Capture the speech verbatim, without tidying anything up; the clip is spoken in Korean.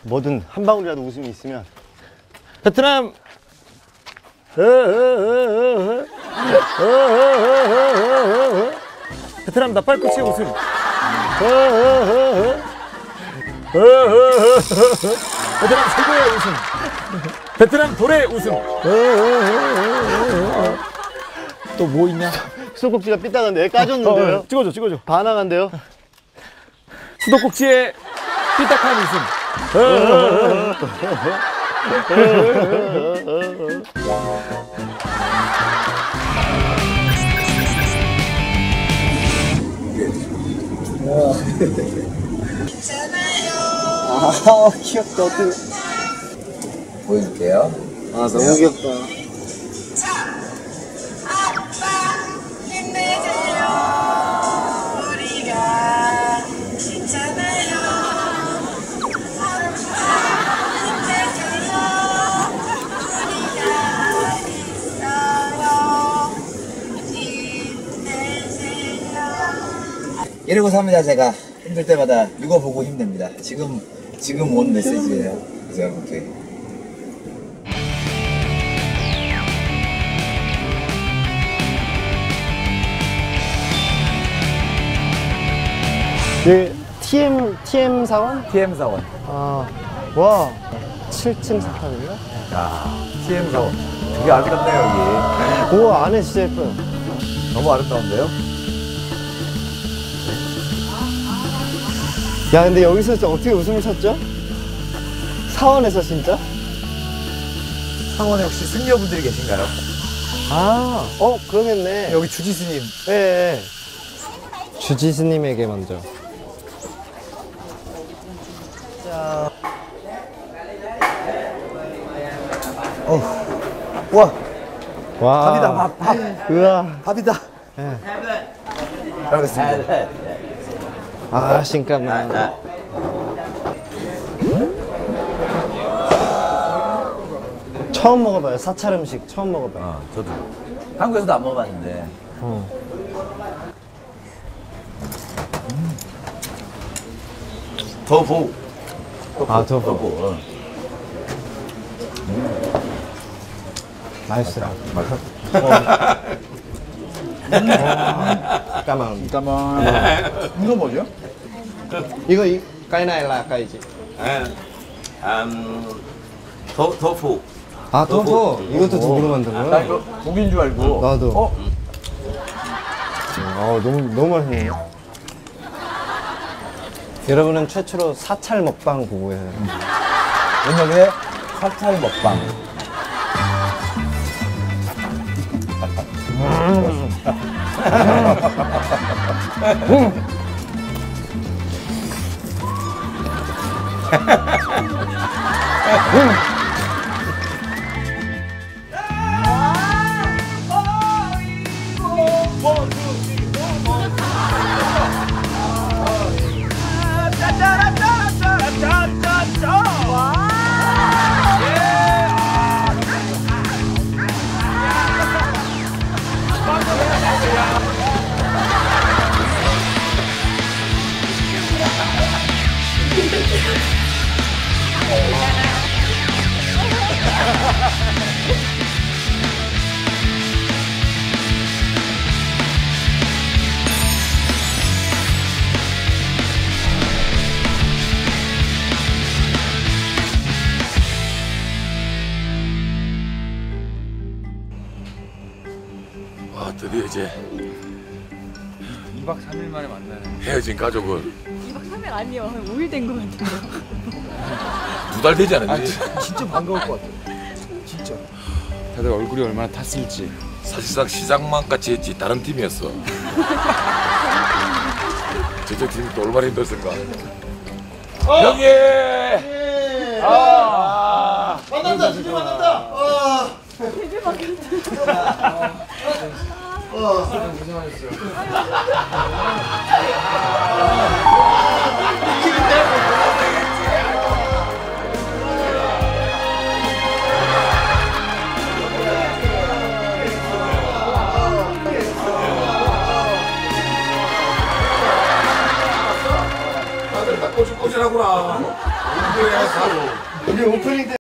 뭐든 한 방울이라도 웃음이 있으면. 베트남 베트남 나팔꽃의 웃음. 베트남 최고의 웃음. 베트남 돌의 웃음. 또 뭐 있냐? 수도꼭지가 삐딱한데 까졌는데요? 어, 찍어줘 찍어줘. 반항한데요? 수도꼭지의 삐딱한 웃음. 아 귀엽다. 어떻게 보여줄게요. 아 너무 귀엽다. 이러고 삽니다. 제가 힘들 때마다 이거 보고 힘듭니다. 지금 지금 온 메시지예요. 그래서 여러분께 그 티엠 티엠 사원? 티엠 사원. 아, 와, 칠 층 사탑인가? 야, 티엠 사원. 되게 아름답네요 여기. 우와, 안에 진짜 예뻐요. 너무 아름다운데요? 야, 근데 여기서 진짜 어떻게 웃음을 찾죠? 사원에서 진짜? 상원에 혹시 승려분들이 계신가요? 아, 어, 그러겠네. 여기 주지스님. 예, 예. 주지스님에게 먼저. 자. 어. 우와. 와. 밥이다, 밥, 밥. 우와. 밥이다. 예. 알겠습니다. 아, 잠깐만. 처음 먹어봐요. 사찰 음식 처음 먹어봐요. 어, 저도. 한국에서도 안 먹어봤는데. 어. 음. 더부. 아, 더부. 더부. 음. 맛있어요. 맛있어? 까만. 까만. 이거 뭐죠? 이거 이 까이나일라 까이지. 음, 도, 도fu. 아, 토fu. 이것도 두부로 만든 나 거야? 이거 고기인 줄 알고. 나도. 어? 어, 너무 너무 맛있네요. 여러분은 최초로 사찰 먹방 보고 계세요. 저녁에 사찰 먹방. 와, 드디어 이제 이 박 삼 일 만에 만나는. 헤어진 가족은 이 박 삼 일 아니요. 한 오 일 된 것 같은데. 두 달 되지 않았지? 진짜 반가울 것 같아. 진짜. 다들 얼굴이 얼마나 탔을지. 사실상 시장만 같이 했지 다른 팀이었어. 저쪽 팀이 또 얼마나 힘들었을까. 형님! 아! 만난다, 진짜 만난다. 데뷔 바뀌었다. 다들 다 꼬질꼬질하구나. 그래, 우리 오프닝 때